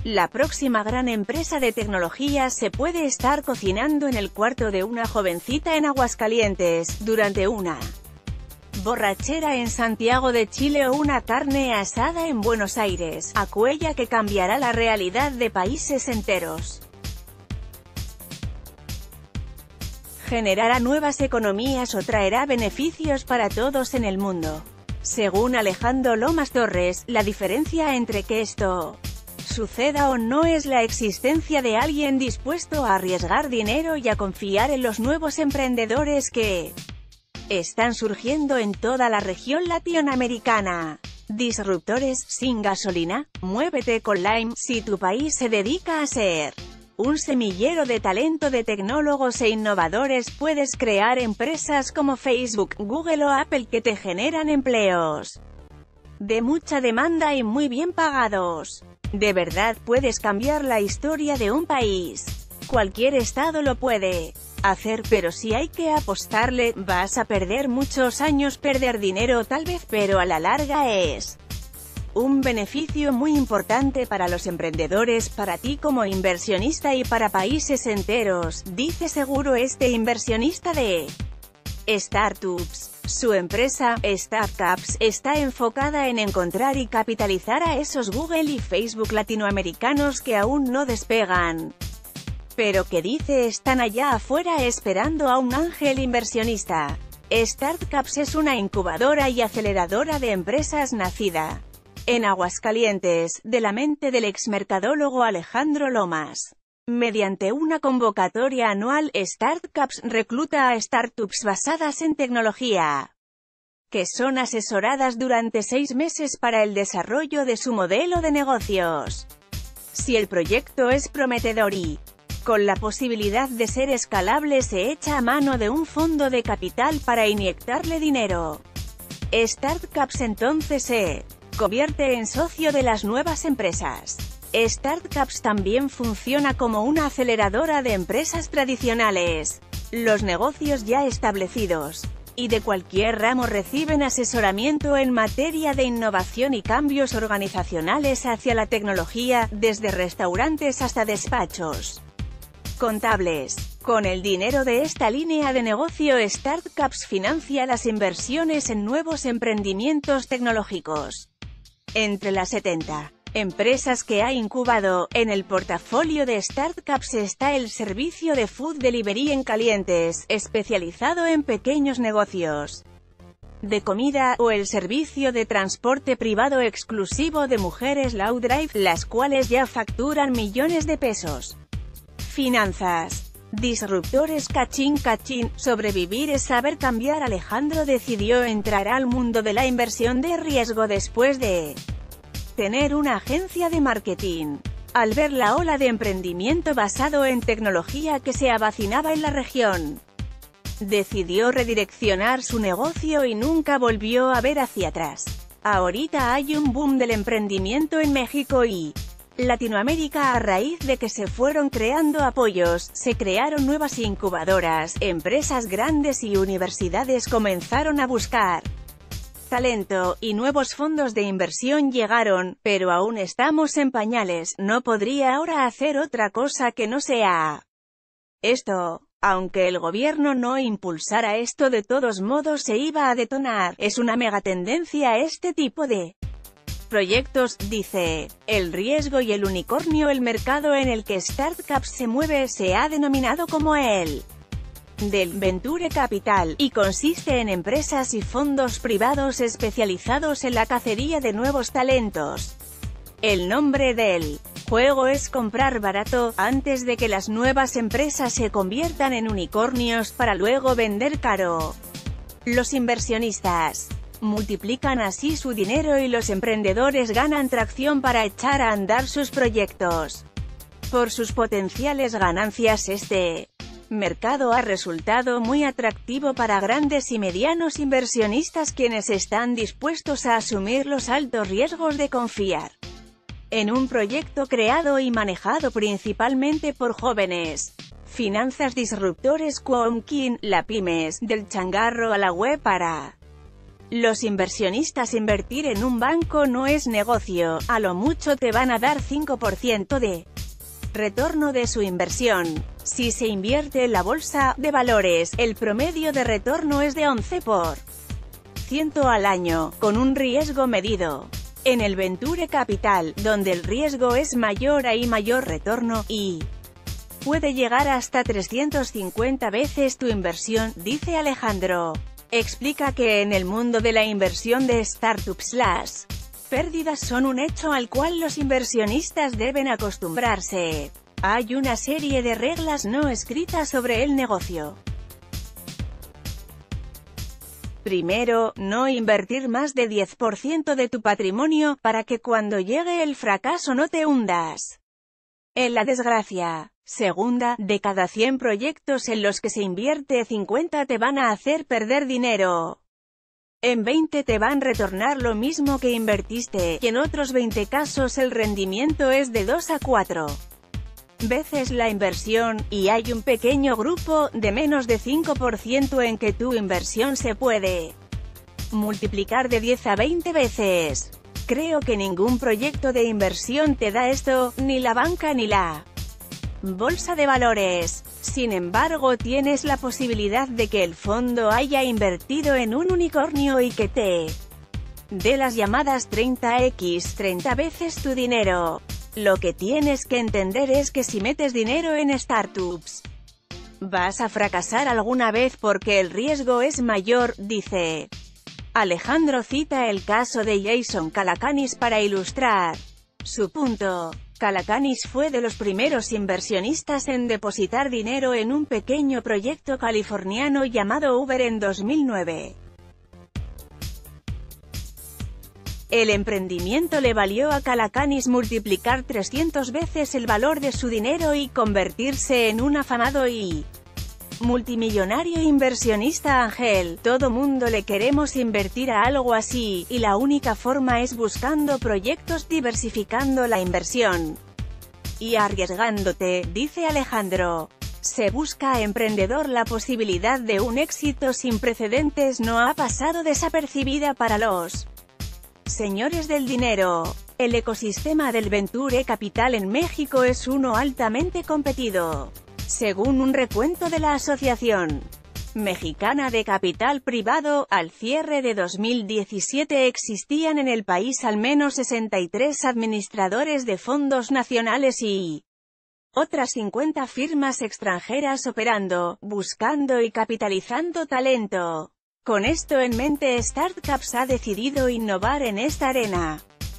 La próxima gran empresa de tecnología se puede estar cocinando en el cuarto de una jovencita en Aguascalientes, durante una borrachera en Santiago de Chile o una carne asada en Buenos Aires, acuella que cambiará la realidad de países enteros. Generará nuevas economías o traerá beneficios para todos en el mundo. Según Alejandro Lomas Torres, la diferencia entre que esto suceda o no es la existencia de alguien dispuesto a arriesgar dinero y a confiar en los nuevos emprendedores que están surgiendo en toda la región latinoamericana. Disruptores, sin gasolina, muévete con Lime. Si tu país se dedica a ser un semillero de talento de tecnólogos e innovadores, puedes crear empresas como Facebook, Google o Apple que te generan empleos de mucha demanda y muy bien pagados. De verdad puedes cambiar la historia de un país. Cualquier estado lo puede hacer, pero si hay que apostarle, vas a perder muchos años, perder dinero tal vez, pero a la larga es un beneficio muy importante para los emprendedores, para ti como inversionista y para países enteros, dice seguro este inversionista de startups. Su empresa, StartCaps, está enfocada en encontrar y capitalizar a esos Google y Facebook latinoamericanos que aún no despegan, pero que dice están allá afuera esperando a un ángel inversionista. StartCaps es una incubadora y aceleradora de empresas nacida en Aguascalientes, de la mente del exmercadólogo Alejandro Lomas. Mediante una convocatoria anual, StartCaps recluta a startups basadas en tecnología, que son asesoradas durante 6 meses para el desarrollo de su modelo de negocios. Si el proyecto es prometedor y con la posibilidad de ser escalable, se echa a mano de un fondo de capital para inyectarle dinero. StartCaps entonces se convierte en socio de las nuevas empresas. StartCaps también funciona como una aceleradora de empresas tradicionales. Los negocios ya establecidos y de cualquier ramo reciben asesoramiento en materia de innovación y cambios organizacionales hacia la tecnología, desde restaurantes hasta despachos contables. Con el dinero de esta línea de negocio, StartCaps financia las inversiones en nuevos emprendimientos tecnológicos. Entre las 70 empresas que ha incubado, en el portafolio de StartCaps está el servicio de food delivery en Calientes, especializado en pequeños negocios de comida, o el servicio de transporte privado exclusivo de mujeres Low Drive, las cuales ya facturan millones de pesos. Finanzas. Disruptores cachín. Sobrevivir es saber cambiar. Alejandro decidió entrar al mundo de la inversión de riesgo después de tener una agencia de marketing. Al ver la ola de emprendimiento basado en tecnología que se avecinaba en la región, decidió redireccionar su negocio y nunca volvió a ver hacia atrás. Ahorita hay un boom del emprendimiento en México y Latinoamérica a raíz de que se fueron creando apoyos, se crearon nuevas incubadoras, empresas grandes y universidades comenzaron a buscar talento, y nuevos fondos de inversión llegaron, pero aún estamos en pañales. No podría ahora hacer otra cosa que no sea esto. Aunque el gobierno no impulsara esto, de todos modos se iba a detonar. Es una megatendencia este tipo de proyectos, dice. El riesgo y el unicornio. El mercado en el que StartCaps se mueve se ha denominado como el del Venture Capital, y consiste en empresas y fondos privados especializados en la cacería de nuevos talentos. El nombre del juego es comprar barato, antes de que las nuevas empresas se conviertan en unicornios para luego vender caro. Los inversionistas multiplican así su dinero y los emprendedores ganan tracción para echar a andar sus proyectos. Por sus potenciales ganancias, este mercado ha resultado muy atractivo para grandes y medianos inversionistas, quienes están dispuestos a asumir los altos riesgos de confiar en un proyecto creado y manejado principalmente por jóvenes. Finanzas. Disruptores. Quomkin, la pymes, del changarro a la web para Los inversionistas invertir en un banco no es negocio, a lo mucho te van a dar 5% de retorno de su inversión. Si se invierte en la bolsa de valores, el promedio de retorno es de 11% al año, con un riesgo medido. En el Venture Capital, donde el riesgo es mayor hay mayor retorno, y puede llegar hasta 350 veces tu inversión, dice Alejandro. Explica que en el mundo de la inversión de startups las pérdidas son un hecho al cual los inversionistas deben acostumbrarse. Hay una serie de reglas no escritas sobre el negocio. Primero, no invertir más de 10% de tu patrimonio, para que cuando llegue el fracaso no te hundas en la desgracia. Segunda, de cada 100 proyectos en los que se invierte 50 te van a hacer perder dinero. En 20 te van a retornar lo mismo que invertiste, y en otros 20 casos el rendimiento es de 2 a 4 veces la inversión, y hay un pequeño grupo, de menos de 5% en que tu inversión se puede multiplicar de 10 a 20 veces. Creo que ningún proyecto de inversión te da esto, ni la banca ni la bolsa de valores. Sin embargo, tienes la posibilidad de que el fondo haya invertido en un unicornio y que te dé las llamadas 30x, 30 veces tu dinero. Lo que tienes que entender es que si metes dinero en startups, vas a fracasar alguna vez porque el riesgo es mayor, dice. Alejandro cita el caso de Jason Calacanis para ilustrar su punto. Calacanis fue de los primeros inversionistas en depositar dinero en un pequeño proyecto californiano llamado Uber en 2009. El emprendimiento le valió a Calacanis multiplicar 300 veces el valor de su dinero y convertirse en un afamado y multimillonario inversionista ángel. Todo mundo le queremos invertir a algo así, y la única forma es buscando proyectos, diversificando la inversión y arriesgándote, dice Alejandro. Se busca emprendedor. La posibilidad de un éxito sin precedentes no ha pasado desapercibida para los señores del dinero. El ecosistema del Venture Capital en México es uno altamente competido. Según un recuento de la Asociación Mexicana de Capital Privado, al cierre de 2017 existían en el país al menos 63 administradores de fondos nacionales y otras 50 firmas extranjeras operando, buscando y capitalizando talento. Con esto en mente, Startcaps ha decidido innovar en esta arena.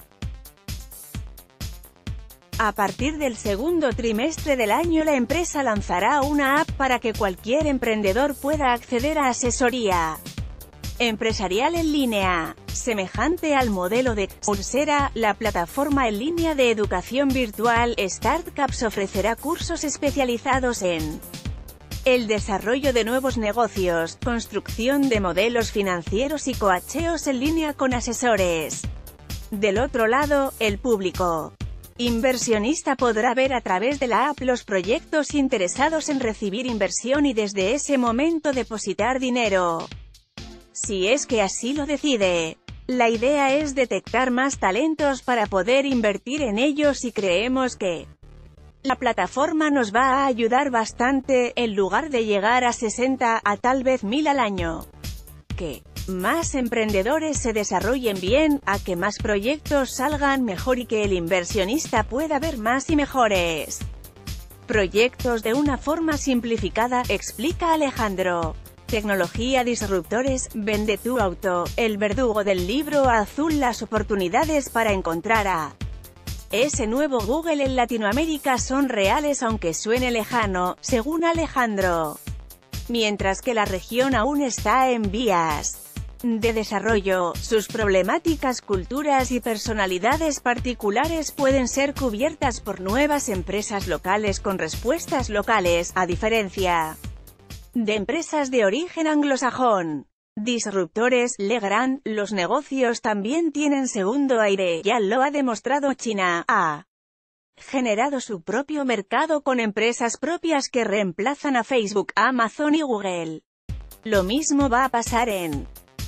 A partir del segundo trimestre del año la empresa lanzará una app para que cualquier emprendedor pueda acceder a asesoría empresarial en línea. Semejante al modelo de Coursera, la plataforma en línea de educación virtual, Startcaps ofrecerá cursos especializados en el desarrollo de nuevos negocios, construcción de modelos financieros y coacheos en línea con asesores. Del otro lado, el público inversionista podrá ver a través de la app los proyectos interesados en recibir inversión y desde ese momento depositar dinero, si es que así lo decide. La idea es detectar más talentos para poder invertir en ellos y creemos que la plataforma nos va a ayudar bastante, en lugar de llegar a 60, a tal vez 1000 al año. Que más emprendedores se desarrollen bien, a que más proyectos salgan mejor y que el inversionista pueda ver más y mejores proyectos de una forma simplificada, explica Alejandro. Tecnología disruptores, vende tu auto, el verdugo del libro azul. Las oportunidades para encontrar a ese nuevo Google en Latinoamérica son reales aunque suene lejano, según Alejandro. Mientras que la región aún está en vías de desarrollo, sus problemáticas, culturas y personalidades particulares pueden ser cubiertas por nuevas empresas locales con respuestas locales, a diferencia de empresas de origen anglosajón. Disruptores, Legrand, los negocios también tienen segundo aire, ya lo ha demostrado China, ha generado su propio mercado con empresas propias que reemplazan a Facebook, Amazon y Google. Lo mismo va a pasar en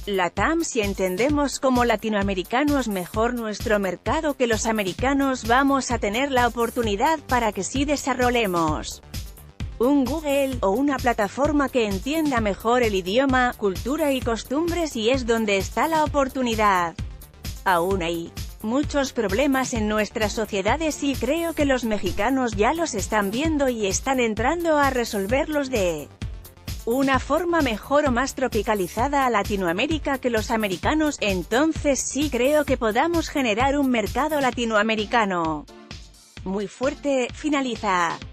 LATAM. Si entendemos como latinoamericanos mejor nuestro mercado que los americanos, vamos a tener la oportunidad para que sí desarrollemos un Google, o una plataforma que entienda mejor el idioma, cultura y costumbres, y es donde está la oportunidad. Aún hay muchos problemas en nuestras sociedades y creo que los mexicanos ya los están viendo y están entrando a resolverlos de una forma mejor o más tropicalizada a Latinoamérica que los americanos. Entonces sí creo que podamos generar un mercado latinoamericano muy fuerte. Finaliza.